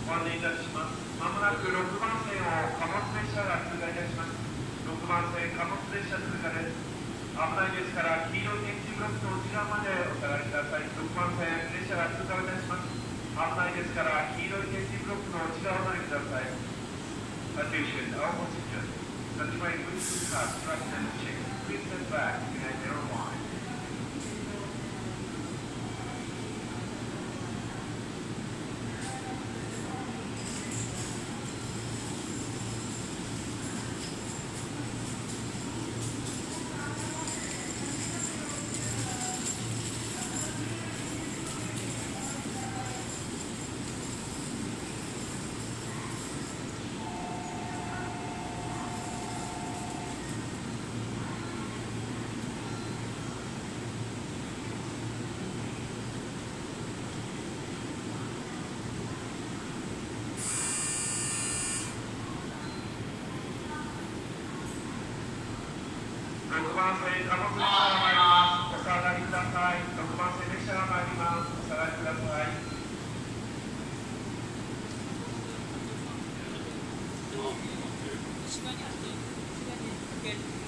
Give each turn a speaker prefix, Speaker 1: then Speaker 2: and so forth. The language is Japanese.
Speaker 1: ご案内いたします。まもなく6番線を貨物列車が通過いたします。6番線貨物列車通過です。危ないですから黄色い電柱ブロックの内側までお下がりください。6番線列車が通過いたします。危ないですから黄色い電柱ブロックの内側までください。Attention, all passengers. The train will soon pass track number 6. Please stand back behind your line. 6番線貨物列車が参ります。お下がりください。6番線列車が参ります。お下がりください。
Speaker 2: 後ろにあって、後ろに